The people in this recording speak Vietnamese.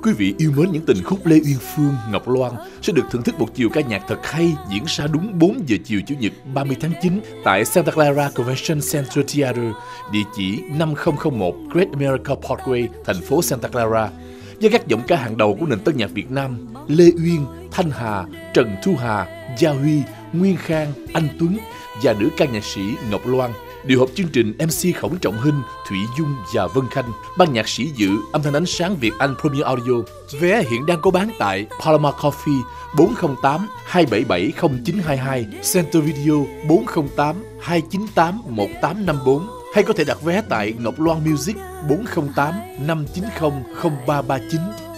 Quý vị yêu mến những tình khúc Lê Uyên Phương, Ngọc Loan sẽ được thưởng thức một chiều ca nhạc thật hay diễn ra đúng 4 giờ chiều Chủ nhật 30 tháng 9 tại Santa Clara Convention Center Theater, địa chỉ 5001 Great America Parkway, thành phố Santa Clara. Với các giọng ca hàng đầu của nền tân nhạc Việt Nam: Lê Uyên, Thanh Hà, Trần Thu Hà, Gia Huy, Nguyên Khang, Anh Tuấn và nữ ca nhạc sĩ Ngọc Loan. Điều hợp chương trình MC Khổng Trọng Hinh, Thủy Dung và Vân Khanh. Ban nhạc sĩ dự, âm thanh ánh sáng Việt Anh Premier Audio. Vé hiện đang có bán tại Paloma Coffee 408 277 0922, Center Video 408 298 1854. Hay có thể đặt vé tại Ngọc Loan Music 408 590 0339.